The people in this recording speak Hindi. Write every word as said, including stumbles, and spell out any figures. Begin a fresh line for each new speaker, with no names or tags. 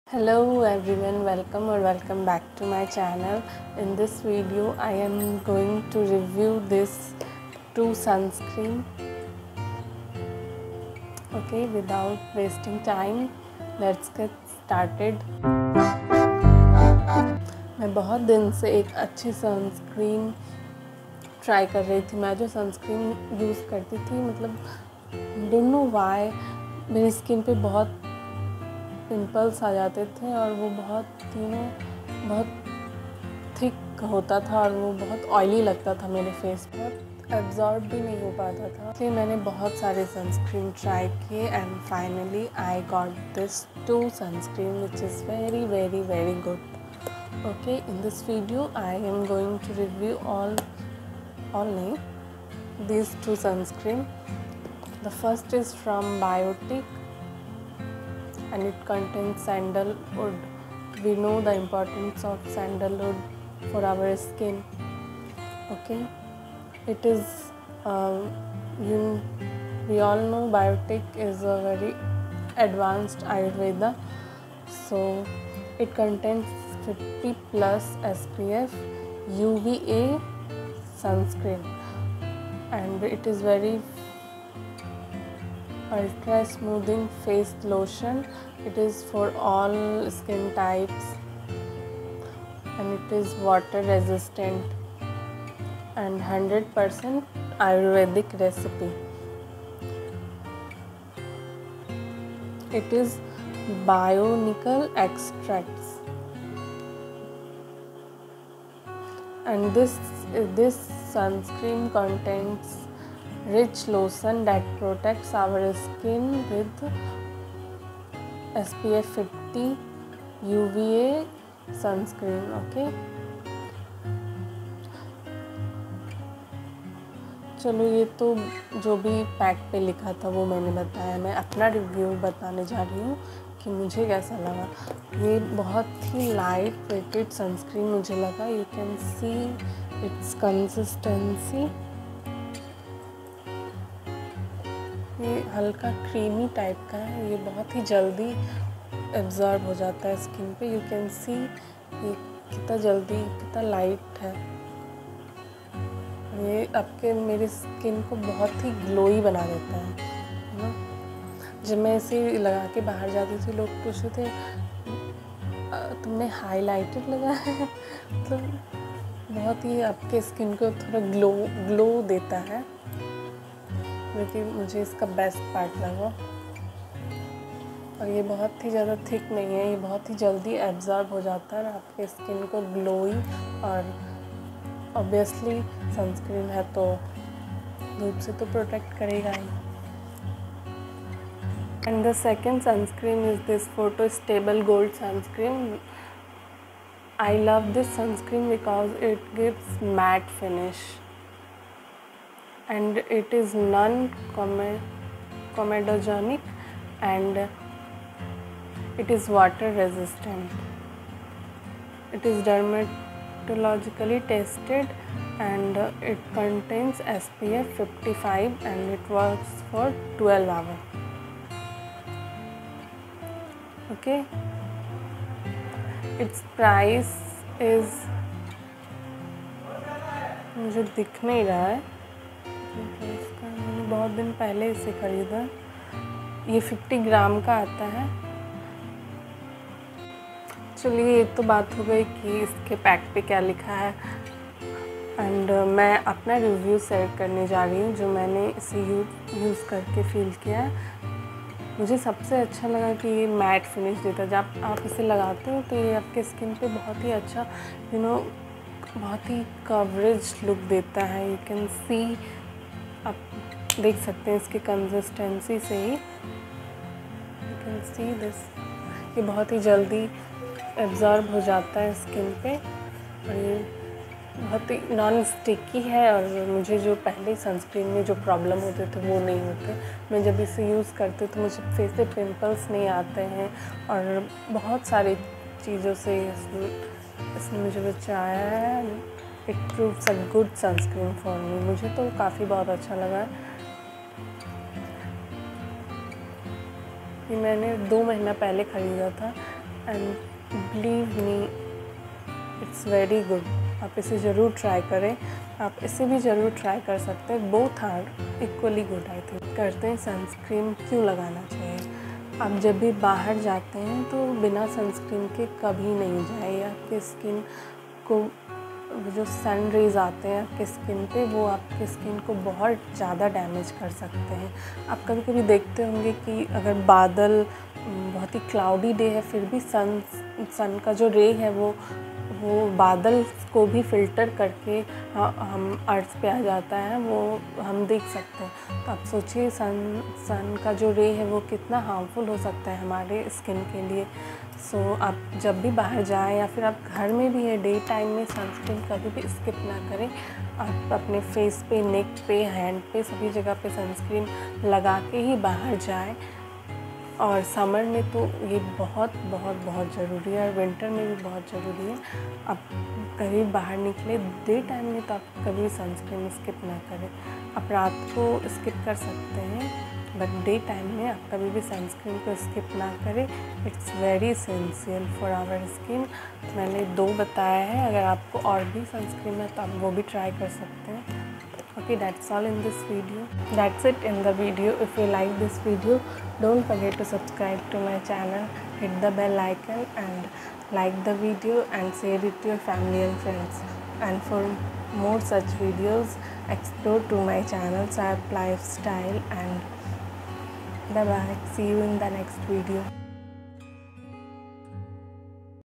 Hello everyone, welcome or welcome back to my channel. In this video I am going to review this two sunscreen. Okay, without wasting time, let's get started. मैं बहुत दिन से एक अच्छी सनस्क्रीन ट्राई कर रही थी। मैं जो सनस्क्रीन यूज़ करती थी, मतलब डोंट नो व्हाई मेरी स्किन पे बहुत पिंपल्स आ जाते थे और वो बहुत यू नो बहुत थिक होता था और वो बहुत ऑयली लगता था मेरे फेस पर, एब्जॉर्ब भी नहीं हो पाता था। इसलिए मैंने बहुत सारे सनस्क्रीन ट्राई किए and finally I got this two sunscreen which is very very very good. Okay, in this video I am going to review all all नहीं these two sunscreen. The first is from Biotique and it contains sandalwood. We know the importance of sandalwood for our skin. Okay, it is uh, you we all know Biotique is a very advanced Ayurveda, so it contains fifty plus S P F U V A sunscreen and it is very ultra smoothing face lotion. It is for all skin types and it is water resistant and one hundred percent Ayurvedic recipe. It is bionical extracts and this this sunscreen contains rich lotion that protects our skin with S P F fifty U V A sunscreen. Okay, चलो ये तो जो भी पैक पे लिखा था वो मैंने बताया। मैं अपना रिव्यू बताने जा रही हूँ कि मुझे कैसा लगा। ये बहुत ही लाइट वेटेड सनस्क्रीन मुझे लगा। You can see its consistency, ये हल्का क्रीमी टाइप का है। ये बहुत ही जल्दी एब्जॉर्ब हो जाता है स्किन पे। यू कैन सी ये कितना जल्दी कितना लाइट है। ये आपके मेरी स्किन को बहुत ही ग्लोई बना देता है ना। जब मैं इसे लगा के बाहर जाती थी, लोग पूछते थे तुमने हाइलाइटर लगा है। मतलब बहुत ही आपके स्किन को थोड़ा ग्लो ग्लो देता है, क्योंकि मुझे इसका बेस्ट पार्ट लगा। और ये बहुत ही ज़्यादा थिक नहीं है, ये बहुत ही जल्दी एब्जॉर्ब हो जाता है और आपके स्किन को ग्लोई, और ऑब्वियसली सनस्क्रीन है तो धूप से तो प्रोटेक्ट करेगा ही। And the second sunscreen is this photo stable gold sunscreen. I love this sunscreen because it gives matte finish and it is non-comedogenic and it is water resistant. It is dermatologically tested and it contains S P F fifty-five and it works for twelve hours. Okay. Its price is, मुझे दिख नहीं रहा है, इसका मैंने बहुत दिन पहले इसे ख़रीदा। ये पचास ग्राम का आता है। चलिए, ये तो बात हो गई कि इसके पैक पे क्या लिखा है। एंड uh, मैं अपना रिव्यू शेयर करने जा रही हूँ जो मैंने इसे यूज यूज़ करके फील किया है। मुझे सबसे अच्छा लगा कि ये मैट फिनिश देता है। जब आप इसे लगाते हो तो ये आपके स्किन पे बहुत ही अच्छा यू नो बहुत ही कवरेज लुक देता है। यू कैन सी, आप देख सकते हैं इसकी कंसिस्टेंसी से ही, यू कैन सी दिस, ये बहुत ही जल्दी एब्जॉर्ब हो जाता है स्किन पे और ये बहुत ही नॉन स्टिकी है। और मुझे जो पहले सनस्क्रीन में जो प्रॉब्लम होते थे वो नहीं होते। मैं जब इसे यूज़ करती हूँ तो मुझे फेस पे पिंपल्स नहीं आते हैं और बहुत सारी चीज़ों से इसने इसने मुझे बचाया है। It proves a good sunscreen for me. मुझे तो काफ़ी बहुत अच्छा लगा। ये मैंने दो महीना पहले ख़रीदा था and believe me it's very good. आप इसे ज़रूर ट्राई करें, आप इसे भी ज़रूर ट्राई कर सकते हैं। Both are equally good I think. करते हैं सनस्क्रीन क्यों लगाना चाहिए। आप जब भी बाहर जाते हैं तो बिना सनस्क्रीन के कभी नहीं जाए। आपके स्किन को जो सन रेज आते हैं आपके स्किन पे, वो आपके स्किन को बहुत ज़्यादा डैमेज कर सकते हैं। आप कभी कभी देखते होंगे कि अगर बादल बहुत ही क्लाउडी डे है, फिर भी सन सन का जो रे है वो वो बादल को भी फ़िल्टर करके हम अर्थ पे आ जाता है, वो हम देख सकते हैं। तो आप सोचिए सन सन का जो रे है वो कितना हार्मफुल हो सकता है हमारे स्किन के लिए। सो so, आप जब भी बाहर जाएं या फिर आप घर में भी है, डे टाइम में सनस्क्रीन कभी भी स्किप ना करें। आप अपने फेस पे, नेक पे, हैंड पे, सभी जगह पे सनस्क्रीन लगा के ही बाहर जाएं। और समर में तो ये बहुत बहुत बहुत ज़रूरी है, और विंटर में भी बहुत ज़रूरी है। आप कभी बाहर निकले डे टाइम में तो आप कभी सनस्क्रीन स्किप ना करें। आप रात को स्किप कर सकते हैं, बट डे टाइम में आप कभी भी सनस्क्रीन को स्किप ना करें। It's very essential for our skin. मैंने दो बताया है, अगर आपको और भी सनस्क्रीन है तो आप वो भी ट्राई कर सकते हैं। Okay, that's all in this video. That's it in the video. If you like this video, don't forget to subscribe to my channel, hit the bell icon and like the video and share it to your family and friends. And for more such videos, explore to my channel Sap Lifestyle, and bye bye. See you in the next video.